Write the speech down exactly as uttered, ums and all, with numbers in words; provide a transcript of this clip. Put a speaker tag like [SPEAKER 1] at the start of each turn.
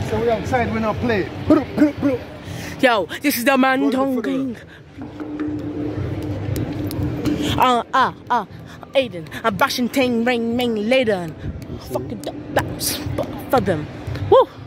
[SPEAKER 1] So we outside, we not play.
[SPEAKER 2] Yo, this is the man talking. Uh, uh, uh, Aiden, I'm bashing ting, ring, ming, later. Fucking bounce for them. Woo!